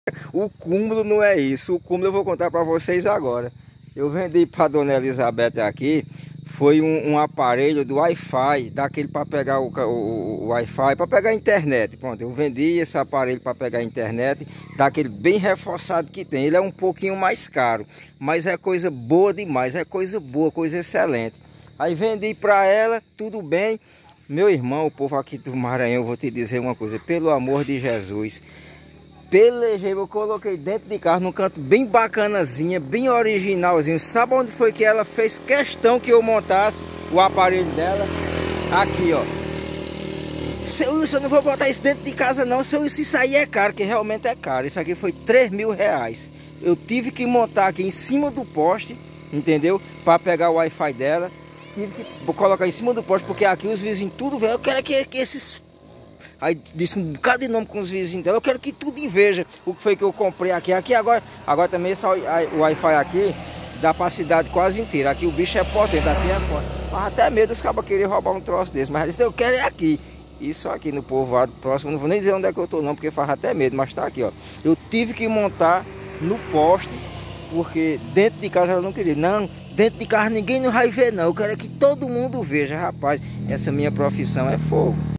O cúmulo não é isso. O cúmulo eu vou contar para vocês agora. Eu vendi para dona Elizabeth aqui. Foi um aparelho do Wi-Fi, daquele para pegar o Wi-Fi, para pegar a internet. Pronto, eu vendi esse aparelho para pegar a internet, daquele bem reforçado que tem. Ele é um pouquinho mais caro, mas é coisa boa demais, é coisa boa, coisa excelente. Aí vendi para ela, tudo bem. Meu irmão, o povo aqui do Maranhão, eu vou te dizer uma coisa, pelo amor de Jesus. Pelejei, eu coloquei dentro de carro, num canto bem bacanazinha, bem originalzinho. Sabe onde foi que ela fez questão que eu montasse o aparelho dela? Aqui, ó. Seu Wilson, eu não vou botar isso dentro de casa não, seu Wilson, isso aí é caro, que realmente é caro. Isso aqui foi R$ 3.000. Eu tive que montar aqui em cima do poste, entendeu? Para pegar o Wi-Fi dela. Tive que colocar em cima do poste, porque aqui os vizinhos tudo vê. Eu quero que esses... Aí disse um bocado de nome com os vizinhos dela. Eu quero que tudo veja o que foi que eu comprei aqui. Aqui agora também o Wi-Fi aqui dá para a cidade quase inteira. Aqui o bicho é potente, aqui é forte. Mas até medo os cabas quererem roubar um troço desse. Mas eu quero é aqui. Isso aqui no povoado próximo, não vou nem dizer onde é que eu tô não, porque faz até medo, mas tá aqui, ó. Eu tive que montar no poste, porque dentro de casa ela não queria. Não, dentro de casa ninguém não vai ver não. Eu quero é que todo mundo veja, rapaz. Essa minha profissão é fogo.